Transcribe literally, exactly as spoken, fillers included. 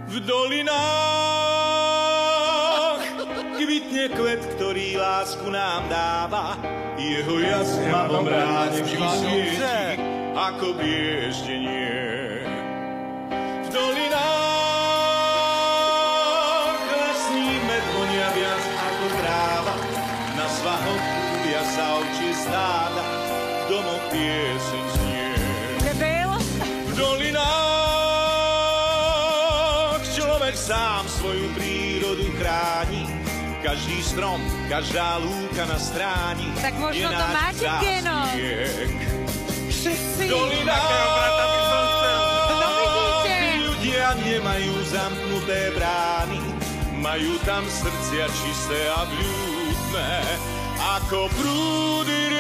V dolinách kvitne kvet, ktorý lásku nám dáva. Jeho jasnom ráne vždy svieti, ako bieždenie. V dolinách lesný med vonia viac ako tráva. Na svahoch kúlia sa ovčie stáda, v domoch pieseň znie. V dolinách človek sám svoju prírodu chráni. Každý strom, každá lúka na stráni. Tak možno to máte geno. V dolinách ľudia nemajú zamknuté brány. Majú tam srdcia čisté a vľúdne, ako prúdy